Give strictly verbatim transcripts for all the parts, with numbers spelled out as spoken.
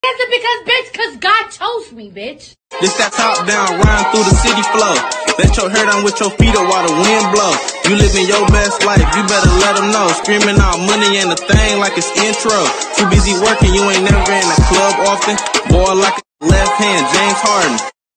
Answer because, bitch, because God chose me, bitch. This that top down ride through the city flow. Let your hair down with your feet up while the wind blow. You living your best life, you better let them know. Screaming out money and the thing like it's intro. Too busy working, you ain't never in the club often. Boy like a left hand, James Harden.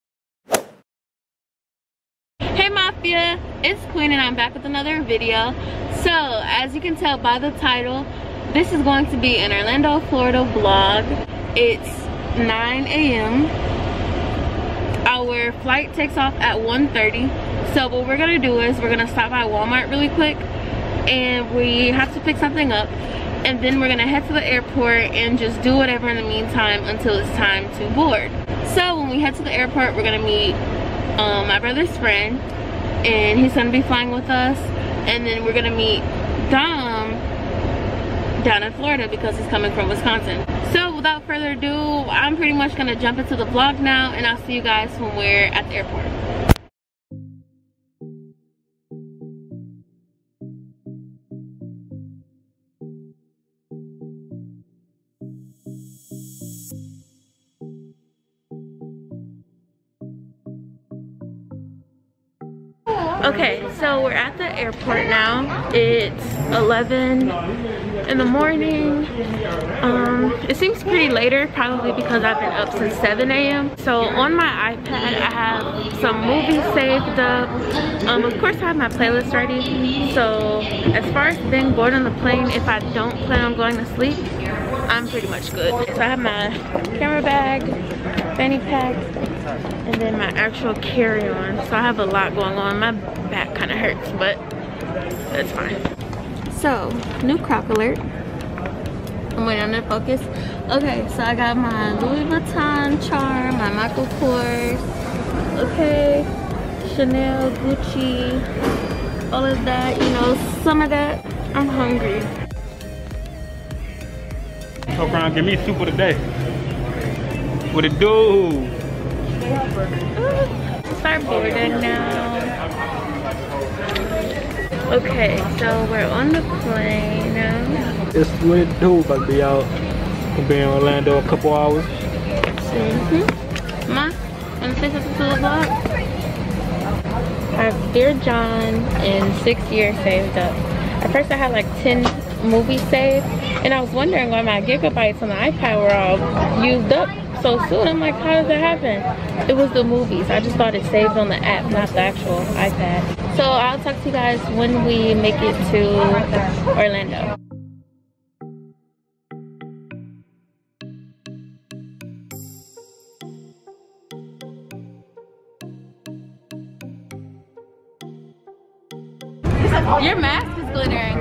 Hey Mafia, it's Queen and I'm back with another video. So, as you can tell by the title, this is going to be an Orlando, Florida vlog. It's nine A M Our flight takes off at one thirty. So what we're gonna do is we're gonna stop by Walmart really quick and we have to pick something up, and then we're gonna head to the airport and just do whatever in the meantime until it's time to board. So when we head to the airport, we're gonna meet um, my brother's friend, and he's gonna be flying with us, and then we're gonna meet Dom down in Florida because he's coming from Wisconsin. So without further ado, I'm pretty much gonna jump into the vlog now, and I'll see you guys when we're at the airport. Okay, so we're at the airport now. It's eleven in the morning. Um, it seems pretty later, probably because I've been up since seven A M So on my iPad, I have some movies saved up. Um, of course, I have my playlist ready. So as far as being bored on the plane, if I don't plan on going to sleep, I'm pretty much good. So I have my camera bag, fanny pack, and then my actual carry-on. So I have a lot going on. My back kind of hurts, but that's fine. So, new croc alert. I'm waiting on the focus. Okay, so I got my Louis Vuitton charm, my Michael Kors, okay, Chanel, Gucci, all of that, you know, some of that. I'm hungry. Come around, give me soup of the day. What it do? Start boarding now. Okay, so we're on the plane now. It's what it do, about to be out. Gonna be in Orlando a couple hours. Mm-hmm. Ma, wanna say something to the vlog? I have Dear John and six years saved up. At first I had like ten movies saved, and I was wondering why my gigabytes on the iPad were all used up so soon. I'm like, how does that happen? It was the movies. I just thought it saved on the app, not the actual iPad. So I'll talk to you guys when we make it to Orlando. Your mask is glittering.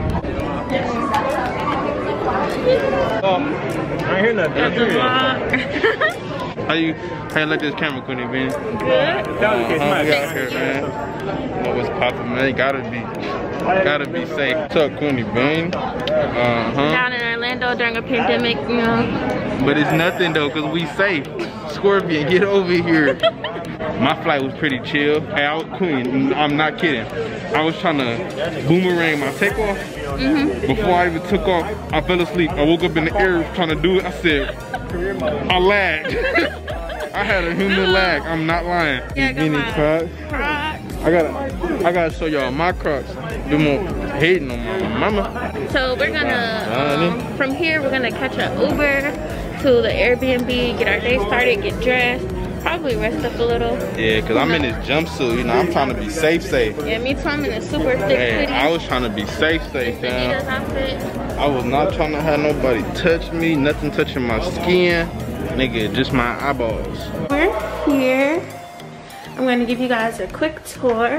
Oh, I ain't hear nothing. How you how you like this camera, Queenie Bean? Good. Uh, we out here, man. You know what's poppin', man? You gotta be gotta be safe. What's up, Queenie Bean? Uh-huh. Down in Orlando during a pandemic, you know. But it's nothing though, cause we safe. Scorpion, get over here. My flight was pretty chill. Hey, I was Queen, I'm not kidding. I was trying to boomerang my takeoff. Mm-hmm. Before I even took off, I fell asleep. I woke up in the air trying to do it. I said, I lagged. I had a human lag. I'm not lying. Yeah, I got my Crocs. Crocs. I gotta, I gotta show y'all my Crocs. They're more hating on my mama. So we're gonna, um, from here, we're gonna catch an Uber to the Airbnb, get our day started, get dressed, probably rest up a little. Yeah, cause I'm in this jumpsuit. You know, I'm trying to be safe, safe. Yeah, me too. I'm in a super thick Hey, hoodie. I was trying to be safe, safe, Adidas fam. outfit. I was not trying to have nobody touch me, nothing touching my skin. Nigga, just my eyeballs. We're here. I'm gonna give you guys a quick tour.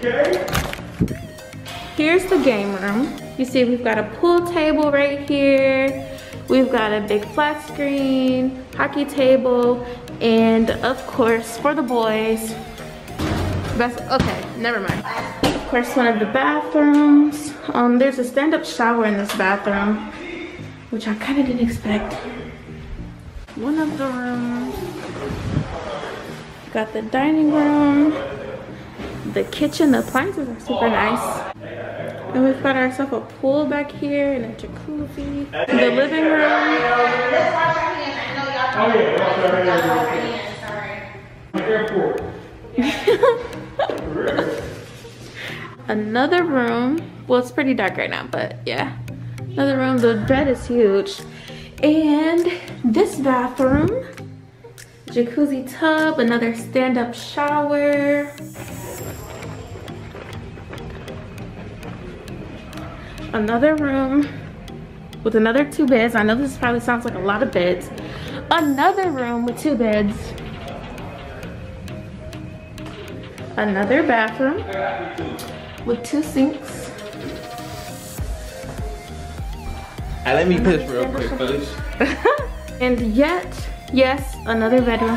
Here's the game room. You see we've got a pool table right here. We've got a big flat screen, hockey table, and of course for the boys, best, okay, never mind. Of course, one of the bathrooms. Um, there's a stand-up shower in this bathroom, which I kind of didn't expect. One of the rooms. Got the dining room, the kitchen. The appliances are super nice. And we've got ourselves a pool back here and a jacuzzi. The living room. yeah, that's right. Airport. Another room. Well, it's pretty dark right now, but yeah. Another room. The bed is huge. And this bathroom. Jacuzzi tub. Another stand-up shower. Another room with another two beds. I know this probably sounds like a lot of beds. Another room with two beds. Another bathroom with two sinks. Hey, let me piss real quick, fellas. And yet, yes, another bedroom.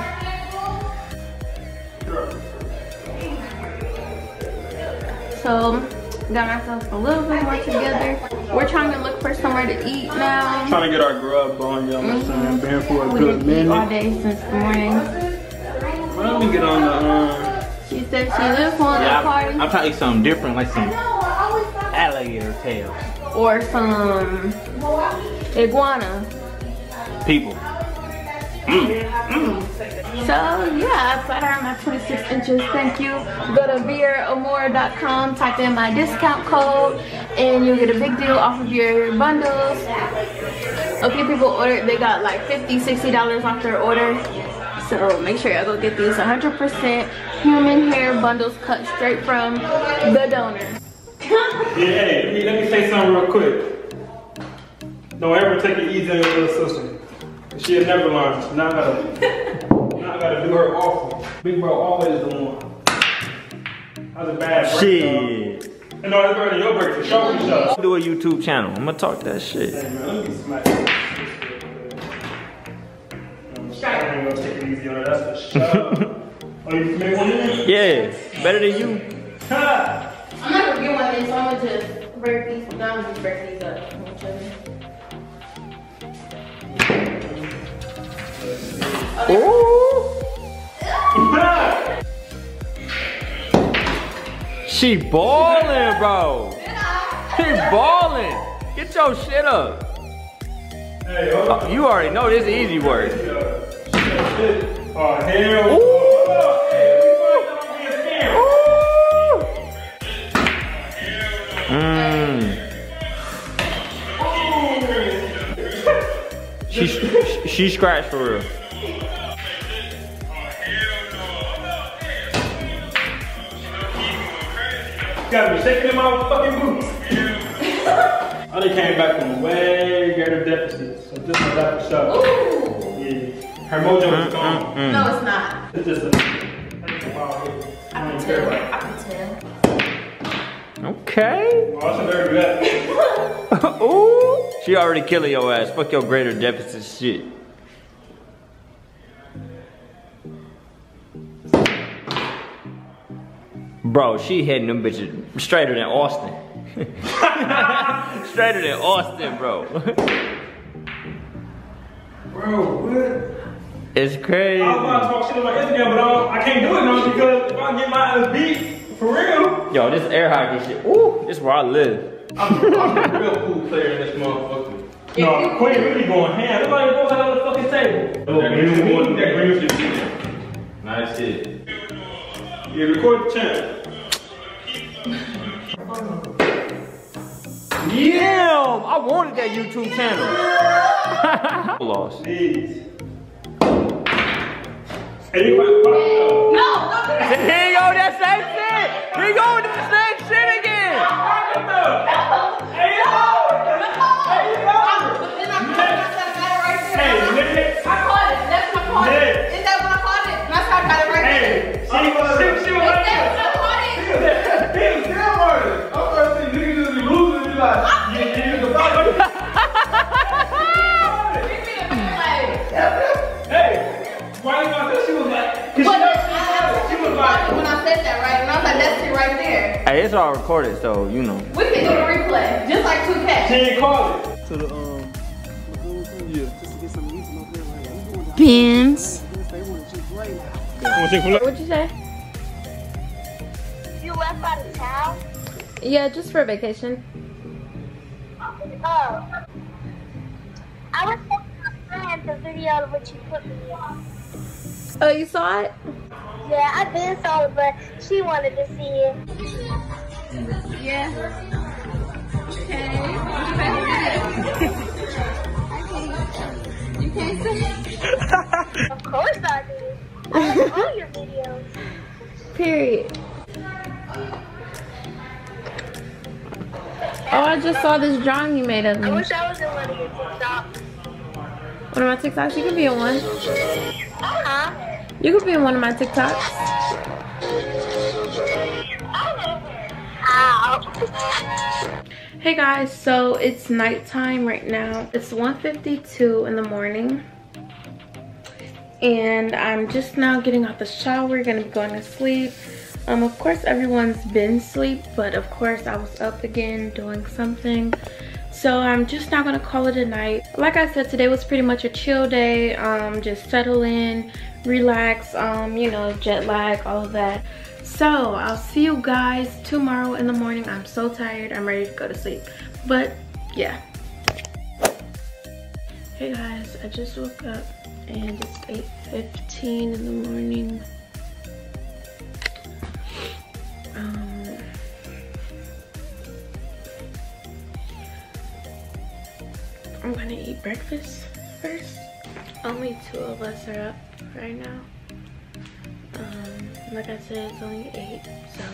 So, got myself a little bit more together. We're trying to look for somewhere to eat now. Trying to get our grub on, y'all. Mm-hmm. Been for a we good didn't eat all minute. day since the morning. Well, let me get on the. Um, She said she lives on Yeah, the party. I'm, I'm trying to eat something different, like some alligator tail. Or some iguana. People. So yeah, I put her my twenty-six inches. Thank you. Go to beer amore dot com, type in my discount code, and you'll get a big deal off of your bundles. A few people ordered, they got like fifty, sixty dollars off their order. So make sure y'all go get these one hundred percent human hair bundles cut straight from the donor. yeah, hey, let me, let me say something real quick. Don't ever take it easy on your little sister. She'll never learn. Now I gotta, now I gotta do her awful. Big bro always the one. That was a bad break. Shit. And no, it's better than your break for sure. For sure. Do a YouTube channel. I'm gonna talk that shit. Hey man, let me smack this. I ain't gonna take it easy on her, that's for sure. Oh, you make one in? Yeah, better than you. Ha! I'm not gonna get one of these, so I'm gonna just break these down and break these up. Ooh. She ballin', bro. She ballin'. Get your shit up. Hey, hold on. Oh, you already know this is easy work. Oh, hell. Ooh. Hey, we Mmm. She, she scratched for real. Got me shaking in my fucking boots. I done came back from way greater deficits, so this is that for sure. Ooh. Yeah, her mojo is gone. Mm. No, it's not. It's just a. I can tell. I can tell. Okay. Oh, I should never do that. Ooh. She already killing your ass. Fuck your greater deficit shit. Bro, she hitting them bitches straighter than Austin. Straighter than Austin, bro. Bro, what? It's crazy. I was about to talk shit on my Instagram, but um, I can't do it now because if I get my ass beat, for real. Yo, this air hockey shit. Ooh, this is where I live. I'm, I'm a real cool player in this motherfucker. No, Queen really going ham. Everybody goes out on the fucking table. Oh, that green one, that green shit. Nice hit. Yeah, record the channel. Damn, I wanted that YouTube channel. Lost. Please. Hey, you got pop up. No, don't do that. Here you go, that same shit. Here you go with that same shit again. Hey, yo! Hey, yo! Then I caught it. That's that matter right there. Hey, nigga. I caught it. That's what I caught it. Yeah. Is that what I caught it? That's how I got it right there. Hey, she was she, she was Is like that what I caught it? He was damn hard. I'm trying to see niggas just be losing and be like, yeah, yeah, the fuck. Hey, why you gonna say she was like? But She I, was, I, she was like, when I said that, right? And I was like, that's it right there. Hey, it's all recorded, so you know. We can do the replay, just like two K. she ain't called it. To the um, yeah, just to get some meat from over there. Like, I'm going to Beans. they want to just right now. What'd you say? You left out of town? Yeah, just for a vacation. Oh. I was talking to a friend had the video of what you put me on. Oh, you saw it? Yeah, I did saw it, but she wanted to see it. Yeah. Okay. You can't say it? Of course I do. I like all your videos. Period. Oh, I just saw this drawing you made of me. I wish I was in one of your TikToks. One of my TikToks? You could be in one. Uh-huh. You could be in one of my TikToks. Ow. Hey guys, so it's nighttime right now. It's one fifty-two in the morning. And I'm just now getting out the shower, gonna be going to sleep. Um, of course everyone's been asleep, but of course I was up again doing something. So I'm just now gonna call it a night. Like I said, today was pretty much a chill day. Um, just settle in, relax, um, you know, jet lag, all of that. So I'll see you guys tomorrow in the morning. I'm so tired, I'm ready to go to sleep. But yeah. Hey guys, I just woke up and it's eight fifteen in the morning. Um, I'm gonna eat breakfast first. Only two of us are up right now. Um, like I said, it's only eight, so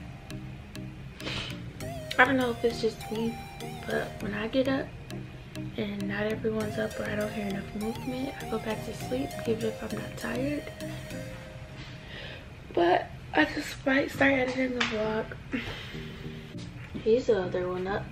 I don't know if it's just me, but when I get up and not everyone's up or I don't hear enough movement, I go back to sleep even if I'm not tired. But I just might start editing the vlog. He's the other one up.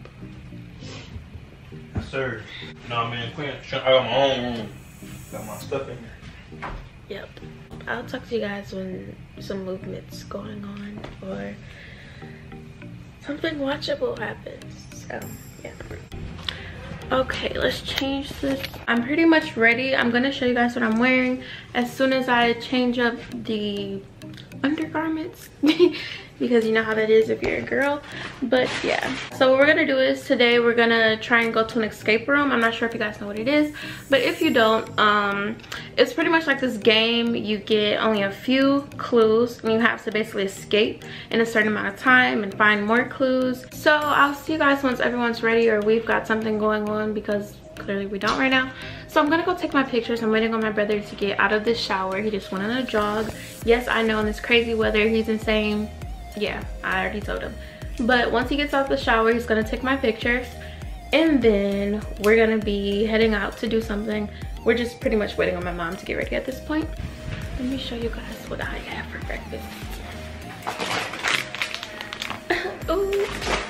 Yes, sir. Nah, man, Quinn, I got my own room. Got my stuff in here. Yep. I'll talk to you guys when some movement's going on or something watchable happens. So, yeah. Okay, let's change this. I'm pretty much ready. I'm gonna show you guys what I'm wearing as soon as I change up the undergarments because you know how that is if you're a girl. But yeah, so what we're gonna do is today we're gonna try and go to an escape room. I'm not sure if you guys know what it is, but if you don't, um it's pretty much like this game. You get only a few clues and you have to basically escape in a certain amount of time and find more clues. So I'll see you guys once everyone's ready or we've got something going on, because clearly we don't right now. So I'm gonna go take my pictures. I'm waiting on my brother to get out of this shower. He just went on a jog. Yes, I know in this crazy weather he's insane. Yeah, I already told him. But once he gets out the shower, he's gonna take my pictures and then we're gonna be heading out to do something. We're just pretty much waiting on my mom to get ready at this point. Let me show you guys what I have for breakfast. Ooh.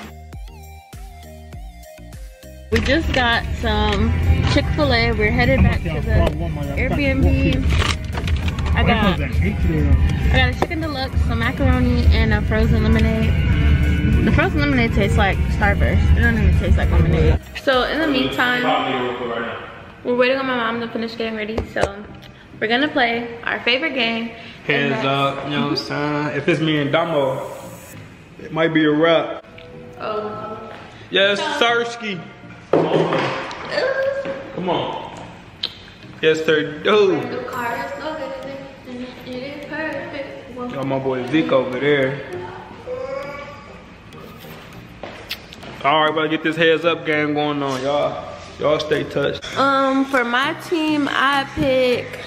We just got some Chick-fil-A. We're headed back to the Airbnb. I got, I got a chicken deluxe, some macaroni, and a frozen lemonade. The frozen lemonade tastes like Starburst. It doesn't even taste like lemonade. So in the meantime, we're waiting on my mom to finish getting ready. So we're gonna play our favorite game. Hands up, you know what I'm saying? If it's me and Damo, it might be a wrap. Oh. Yes, Sirski. Come on. Yes, sir. Dude. Got my boy Zeke over there. All right, better get this heads up game going on, y'all. Y'all stay touched. Um, for my team, I pick.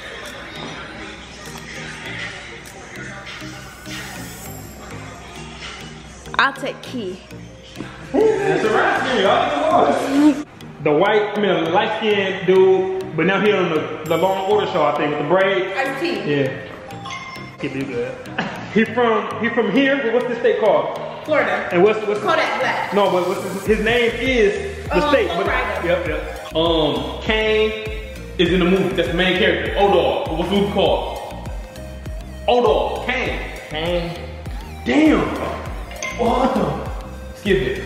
I'll take Key. That's a wrap, y'all. The white, I mean, light skinned dude, but now he on the, the Long Order show, I think, with the braids. I'm T. Yeah. He do good. He from he from here. What's the state called? Florida. And what's what's Kodak Black. No, but what's his, his name is the Um, state. Bull But, Rider. yep, yep. Um, Kane is in the movie. That's the main character. O-Dog. What's the movie called? O-Dog. Kane. Kane. Damn. What the? Skip it.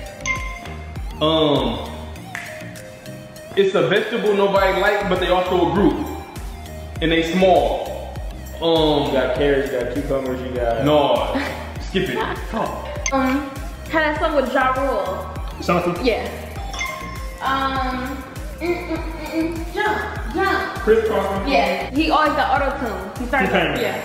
Um, it's a vegetable nobody likes, but they also a group, and they small. Um, You got carrots, you got cucumbers, you got... no, skip it. Um, had that song with Ja Rule. Something. Yeah. Um, mm, mm, mm, Mm-mm. Jump, jump. Chris Cross. Yeah, he always got auto tune. He started. Okay. Yeah.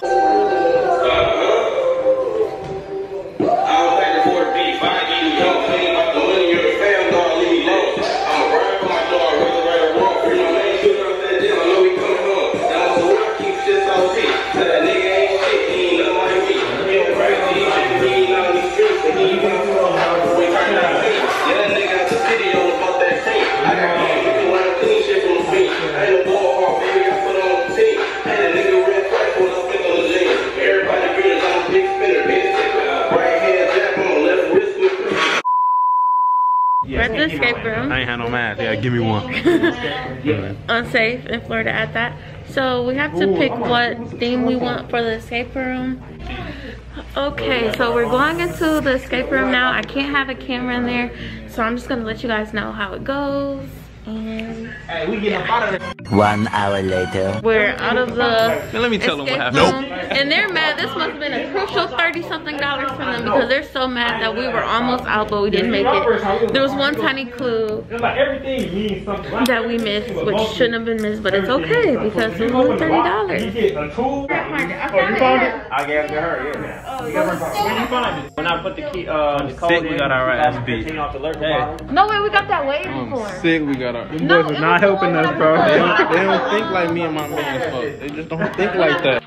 I'll pay the four B if I give you don't pay about the money you're a fan, dog, leave me alone. I'm a ride for my dog, whether right or wrong. You know, man, shoot out that gym, I know he coming home. Now, so I keep shit so deep. That that nigga ain't shit, he ain't nothing like me. He don't crazy, he ain't out in the streets, and he ain't going to the house, we turn that thing. Yeah, that nigga got the video about that thing. I got all looking like clean shit from the feet. I ain't a ball hard, baby, I put on the team. And a nigga red twice when I spent on the jeans. Everybody good, I'm a big spinner, bitch. Right hand jab on the left wrist with We're at the escape room. I ain't had no mask. Yeah, give me one. Unsafe in Florida at that. So we have to pick what theme we want for the escape room. Okay, so we're going into the escape room now. I can't have a camera in there, so I'm just gonna let you guys know how it goes. And Hey, we getting up out of there. One hour later. we're out of the Now let me tell them what escape happened. room. And they're mad. This must have been a crucial thirty something dollars for them because they're so mad that we were almost out but we didn't make it. There was one tiny clue It's like everything means something. that we missed, which shouldn't have been missed, but it's okay because it was only thirty You dollars. get a tool. I Oh, you found it? I gave it to her, yeah. Oh, Where you find it? When I put the key, uh, the code Sick, in, we got our ass beat. fifteen off the alert Hey. bottom. No way, we got that way I'm before. sick. We got our. Them boys is not helping us, bro. They don't, they don't think like me and my man. Fuck. They just don't think like that.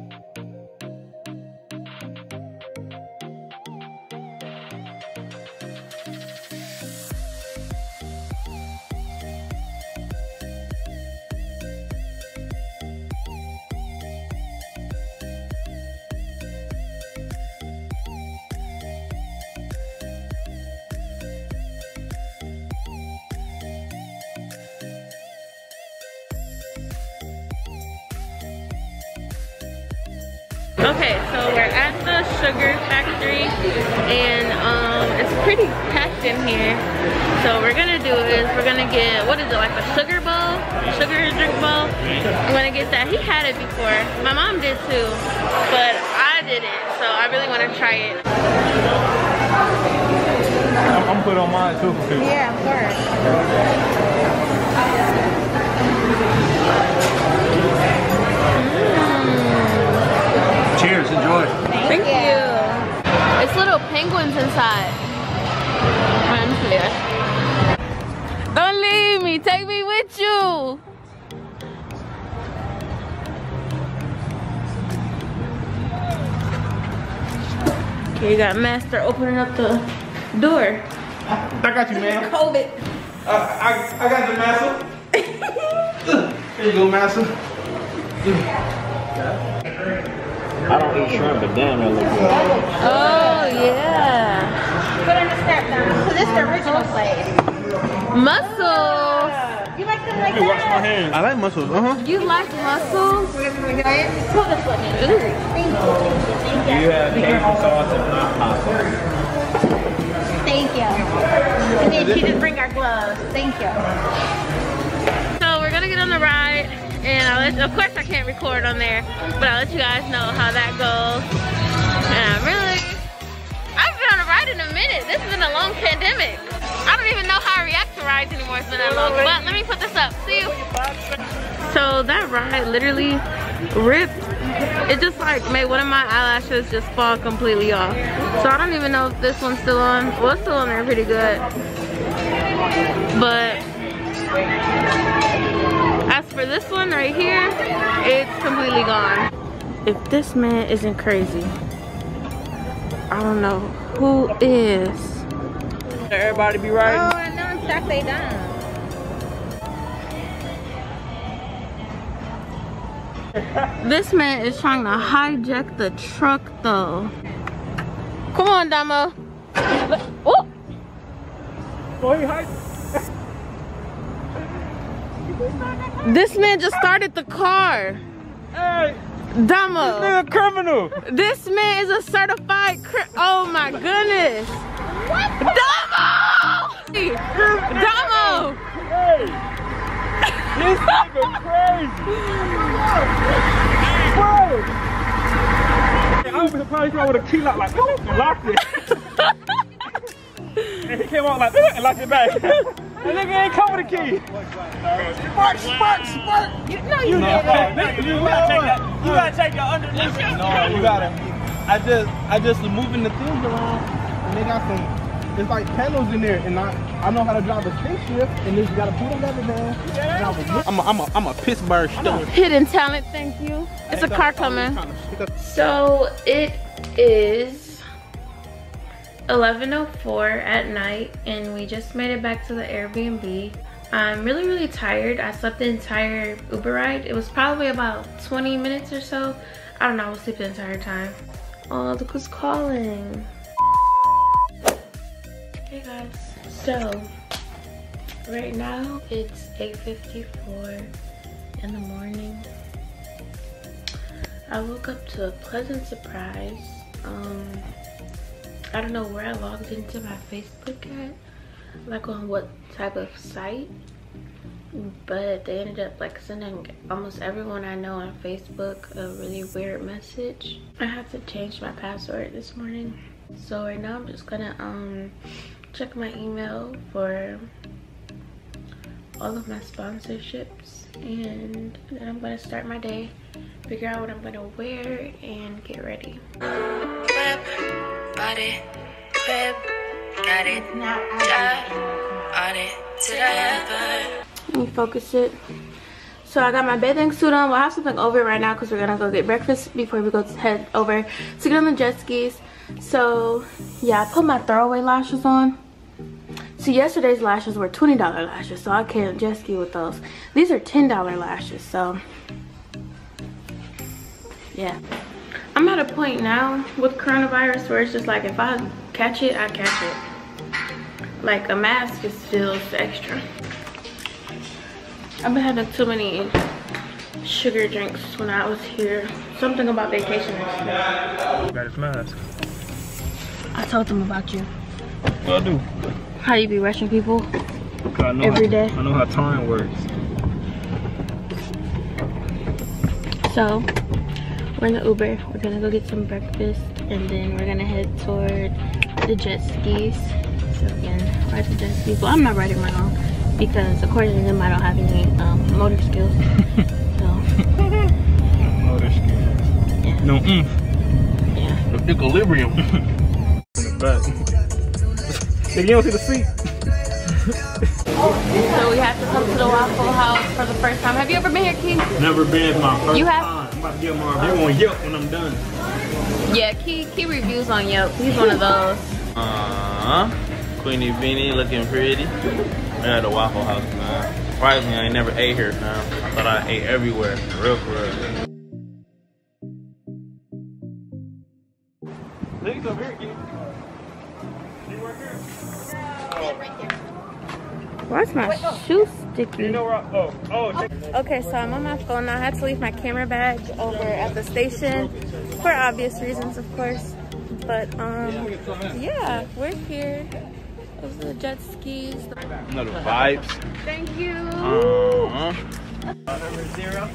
Okay, so we're at the sugar factory and um, it's pretty packed in here. So what we're gonna do is we're gonna get, what is it, like a sugar bowl? Sugar drink bowl? I'm gonna get that. He had it before. My mom did too, but I didn't. So I really wanna try it. I'm gonna put on mine too for people. Yeah, of course. Cheers, enjoy. Thank you. It's little penguins inside. I'm here. Don't leave me. Take me with you. Okay, you got Master opening up the door. I got you, man. COVID. Uh, I, I got the master. There you go, master. I don't eat shrimp, but damn, that looks good. Oh, yeah. Put in the step down. So this is the original place. Mussels. You like them like You wash my that? hands. I like mussels. Uh huh. You like mussels? Pull this one in. Ooh. Thank you. Do you have Cajun sauce and not hot sauce? Thank you. And then she just bring our gloves. Thank you. So we're gonna get on the ride, and I'll let, of course I can't record on there, but I'll let you guys know how that goes. And I'm really, I've been on a ride in a minute. This has been a long pandemic. I don't even know how I react to rides anymore. It's been that long. But let me put this up. See you. So that ride literally ripped. It just like made one of my eyelashes just fall completely off. So I don't even know if this one's still on. Well, it's still on there pretty good. But as for this one right here, it's completely gone. If this man isn't crazy, I don't know who is. Everybody be right. Oh, I know exactly done. This man is trying to hijack the truck though. Come on, Damo. Oh! This man just started the car. Hey, Damo. you're a criminal. This man is a certified cri- oh my goodness. What? Damo! Damo! Hey, this nigga crazy. Bro. I was surprised you with a key lock like and locked it. And he came out like and locked it back. That nigga ain't come with a key. Spark, spark, spark. You know you You know, did it. you gotta take that. You gotta take your underneath. No, you gotta. I just, I just moving the things around, and they got some. It's like panels in there, and I, I know how to drive a spaceship, and then you gotta put them together, man. I'm a, I'm a, I'm a Pittsburgh Steelers. Hidden talent, thank you. It's a car coming. So it is eleven oh four at night, and we just made it back to the Airbnb. I'm really, really tired. I slept the entire Uber ride. It was probably about twenty minutes or so. I don't know, I was asleep the entire time. Oh, look who's calling. Hey guys, so right now it's eight fifty-four in the morning. I woke up to a pleasant surprise. Um, I don't know where I logged into my Facebook at, like on what type of site, but they ended up like sending almost everyone I know on Facebook a really weird message. I had to change my password this morning, so right now I'm just gonna um check my email for all of my sponsorships, and then I'm gonna start my day, figure out what I'm gonna wear, and get ready. Crib, body, crib, got it, job, on it, did I ever? Let me focus it. So I got my bathing suit on. We'll have something over right now because we're gonna go get breakfast before we go to head over to get on the jet skis. So yeah, I put my throwaway lashes on. See, yesterday's lashes were twenty dollar lashes, so I can't jet ski with those. These are ten dollar lashes, so yeah. I'm at a point now with coronavirus where it's just like, if I catch it, I catch it. Like, a mask just feels extra. I've been having too many sugar drinks when I was here. Something about vacation. Got his mask. I told them about you. What I do? How you be rushing people I know every how, day. I know how time works. So we're in the Uber. We're gonna go get some breakfast, and then we're gonna head toward the jet skis. So again, ride the jet skis. Well, I'm not riding my own because according to them, I don't have any um, motor skills. So Motor skills. yeah. No oomph. Yeah. The equilibrium. In the back. Nigga, you don't see the seat. So we have to come to the Waffle House for the first time. Have you ever been here, Key? Never been. It's my first You have? time. I'm about to get my review on Yelp when I'm done. Yeah, Key, Key reviews on Yelp. He's one of those. Uh-huh. Queenie Beanie looking pretty. We're at the Waffle House, man. Surprisingly, I ain't never ate here, man. I thought I ate everywhere. For real, for real. Ladies over here, Key. You work here? Why's my shoe sticky? You know where I, oh, oh. Okay, so I'm on my phone now. I had to leave my camera bag over at the station for obvious reasons, of course. But um, yeah, we're here. Those are the jet skis. Another vibes. Thank you. Uh-huh. Zero.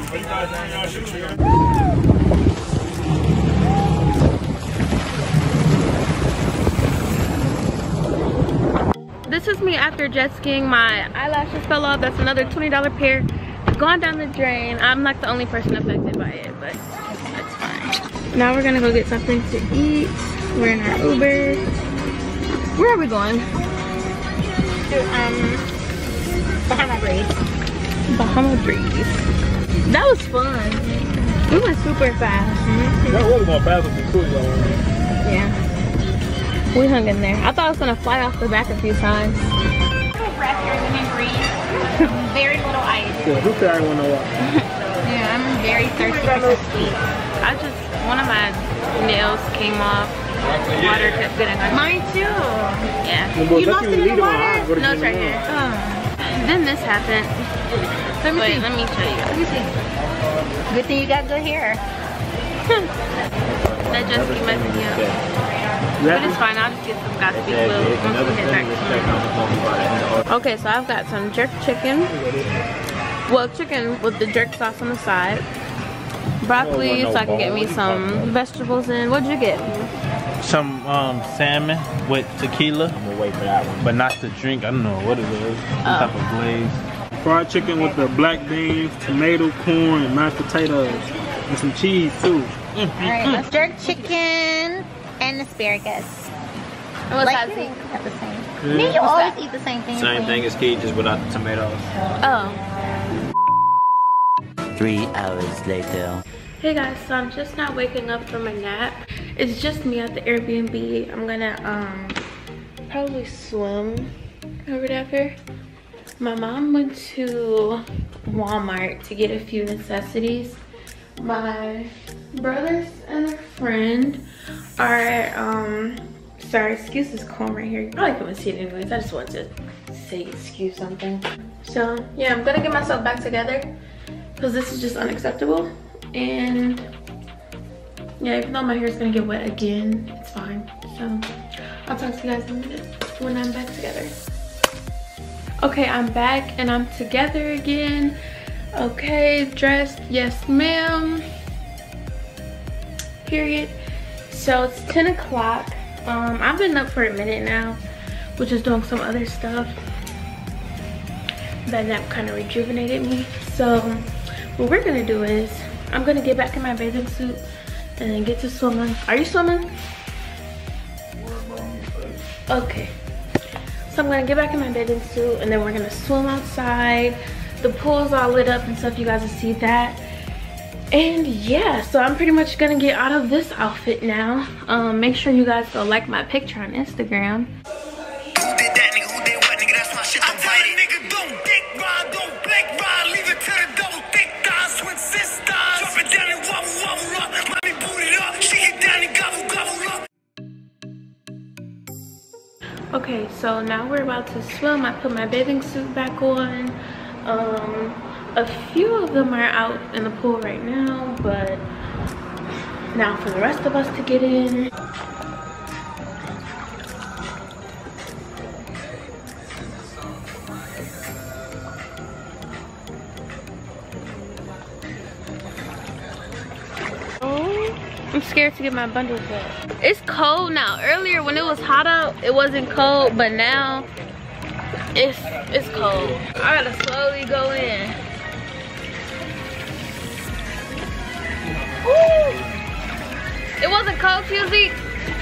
This is me after jet skiing. My eyelashes fell off. That's another twenty dollar pair. Gone down the drain. I'm not the only person affected by it, but that's fine. Now we're gonna go get something to eat. We're in our Uber. Where are we going? To, um, Bahama Breeze. Bahama Breeze. That was fun. We went super fast. That was going fast with the cool, y'all. Yeah. We hung in there. I thought I was gonna fly off the back a few times. Breath here in the breeze. Very little ice. Yeah, who said I want to walk? Yeah, I'm very thirsty for some sweet. I just, one of my nails came off. Water kept getting on. Mine too. Yeah. You lost it in the water? No, it's right here. Oh. Then this happened. Let me Wait, see. let me show you. Let me see. Good thing you got good hair. That just keep messing me up. But it's fine, I'll just get some gossipy glue once we get back. Okay, so I've got some jerk chicken. Well, chicken with the jerk sauce on the side. Broccoli, so I can get me some vegetables in. What'd you get? some um, salmon with tequila. I'm gonna wait for that one. But not the drink. I don't know what it is. Some Oh. type of glaze. Fried chicken with the black beans, tomato, corn, and mashed potatoes. And some cheese too. Mm, All right, let's jerk chicken and asparagus. What's Like that you thing? have the same. Yeah. Me, you What's always that? eat the same thing. Same thing as Key, just without the tomatoes. Oh. Three hours later. Hey guys, so I'm just not waking up from a nap. It's just me at the Airbnb. I'm gonna um probably swim over there. My mom went to Walmart to get a few necessities. My brothers and their friend are at, um sorry, excuse this comb right here. You probably couldn't see it anyways. I just wanted to say excuse something. So yeah, I'm gonna get myself back together because this is just unacceptable. And yeah, even though my hair is gonna get wet again, it's fine. So I'll talk to you guys in a minute when I'm back together. Okay, I'm back and I'm together again. Okay, dressed, yes ma'am. Period. So it's ten o'clock. Um, I've been up for a minute now, which is doing some other stuff. That nap kind of rejuvenated me. So what we're gonna do is I'm gonna get back in my bathing suit and then get to swimming. Are you swimming? Okay. So I'm gonna get back in my bathing suit and then we're gonna swim outside. The pool's all lit up and stuff, you guys will see that. And yeah, so I'm pretty much gonna get out of this outfit now. Um, make sure you guys go like my picture on Instagram. Okay, so now we're about to swim. I put my bathing suit back on. Um, a few of them are out in the pool right now, but now for the rest of us to get in. I'm scared to get my bundles wet. It's cold now. Earlier when it was hot out, it wasn't cold, but now it's it's cold. I gotta slowly go in. Woo! It wasn't cold, Q Z.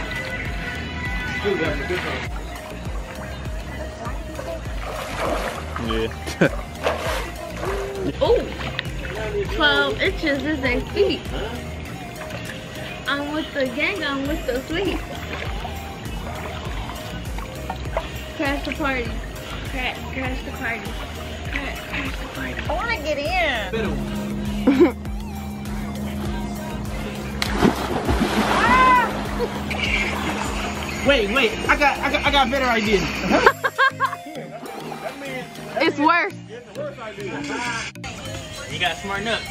Yeah. Ooh, twelve inches is eight feet. I'm with the gang, I'm with the fleet. Crash the party. Crash, crash the party. Crash, crash the party. I want to get in. Wait, wait, I got, I got, I got a better idea. It's worse. You gotta smarten up.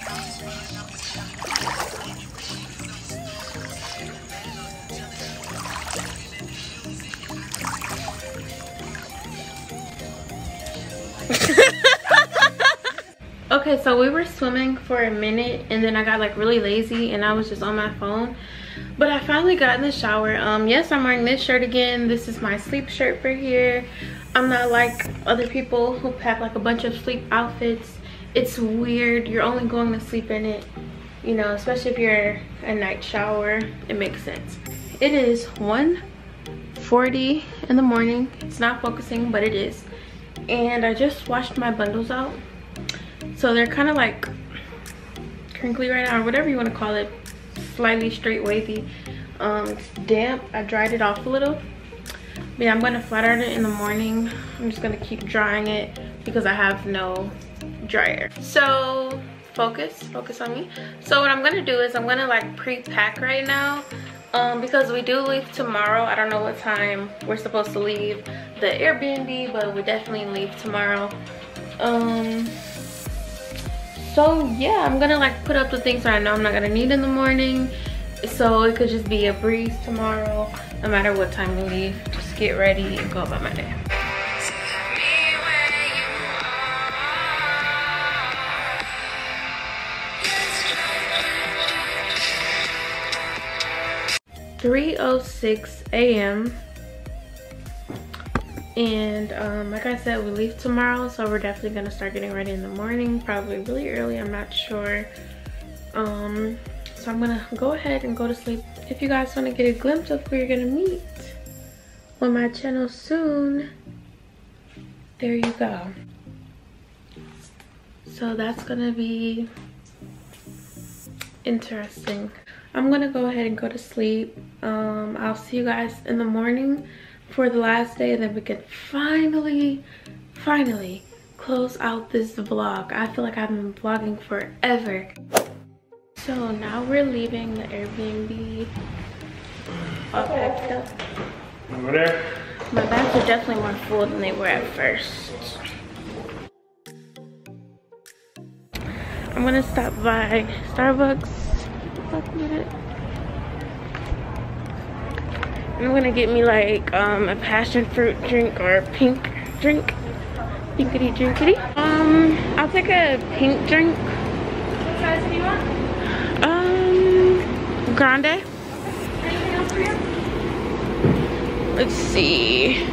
Okay, so we were swimming for a minute and then I got like really lazy and I was just on my phone. But I finally got in the shower. Um, yes, I'm wearing this shirt again. This is my sleep shirt for here. I'm not like other people who have like a bunch of sleep outfits. It's weird. You're only going to sleep in it, you know, especially if you're a night shower. It makes sense. It is one forty in the morning. It's not focusing, but it is. And I just washed my bundles out. So they're kind of like crinkly right now, or whatever you want to call it. Slightly straight wavy. Um, it's damp. I dried it off a little. But yeah, I'm going to flat iron it in the morning. I'm just going to keep drying it because I have no dryer. So focus, focus on me. So what I'm going to do is I'm going to like pre-pack right now. Um, because we do leave tomorrow. I don't know what time we're supposed to leave the Airbnb, but we definitely leave tomorrow. Um, so yeah, I'm gonna like put up the things that I know I'm not gonna need in the morning. So it could just be a breeze tomorrow, no matter what time we leave. Just get ready and go about my day. three oh six a m And um, like I said, we leave tomorrow, so we're definitely gonna start getting ready in the morning, probably really early, I'm not sure. Um, so I'm gonna go ahead and go to sleep. If you guys wanna get a glimpse of who you're gonna meet on my channel soon, there you go. So that's gonna be interesting. I'm gonna go ahead and go to sleep. Um, I'll see you guys in the morning for the last day, and then we can finally, finally close out this vlog. I feel like I've been vlogging forever. So now we're leaving the Airbnb. All packed up. Over there. My bags are definitely more full than they were at first. I'm gonna stop by Starbucks. Fuck with it. I'm gonna get me like um, a passion fruit drink or a pink drink. Pinkity drinkity. Um, I'll take a pink drink. What size do you want? Um, grande. Anything else for you? Let's see.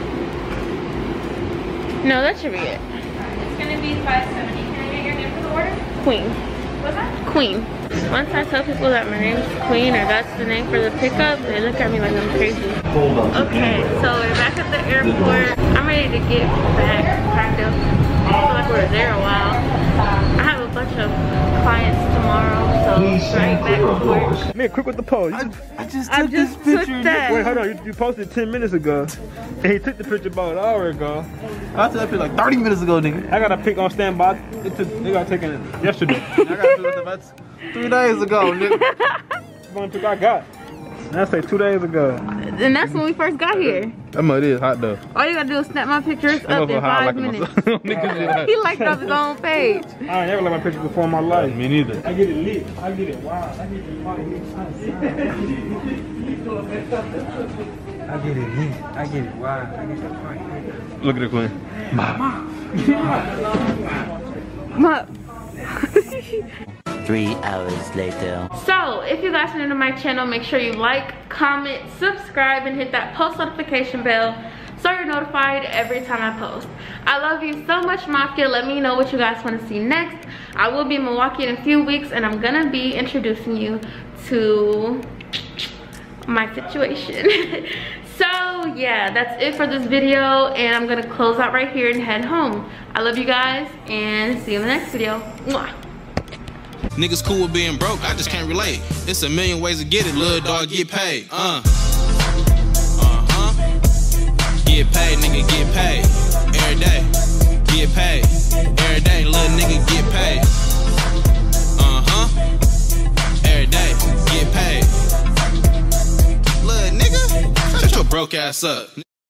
No, that should be it. It's gonna be five seventy. Can I get your name for the order? Queen. What's that? Queen. Once I tell people that my name's Queen or that's the name for the pickup, they look at me like I'm crazy. Okay, so we're back at the airport. I'm ready to get back, kind of. I feel like we were there a while. I have a bunch of clients tomorrow, so right back to work. Man, quick with the pose. I, I just took I just this picture. took that. Wait, hold on. You, you posted ten minutes ago. And he took the picture about an hour ago. I took that picture like thirty minutes ago, nigga. I got a pic on standby. It took, they got taken yesterday. I got a picture about three days ago, nigga. That's the only pic I got. And I say two days ago. And that's when we first got here. That mud is hot though. All you gotta do is snap my pictures That up in motherfucker hot five like minutes. Niggas He liked it off his own page. I ain't never let my picture before in my life. Me neither. I get it lit. I get it wild. I get it wild. I get it lit. I get it wild. I get it wild. Look at the Queen. Ma. Three hours later. So, if you guys are new to my channel, make sure you like, comment, subscribe, and hit that post notification bell so you're notified every time I post. I love you so much, Mafia. Let me know what you guys want to see next. I will be in Milwaukee in a few weeks, and I'm gonna be introducing you to my situation. So yeah, that's it for this video, and I'm gonna close out right here and head home. I love you guys, and see you in the next video. Mwah. Niggas cool with being broke, I just can't relate. It's a million ways to get it, little dog, get paid. Uh. Uh-huh. Get paid, nigga, get paid. Every day. Get paid. Every day, little nigga, get paid. Uh-huh. Every day. Get paid. Little nigga, shut your broke ass up.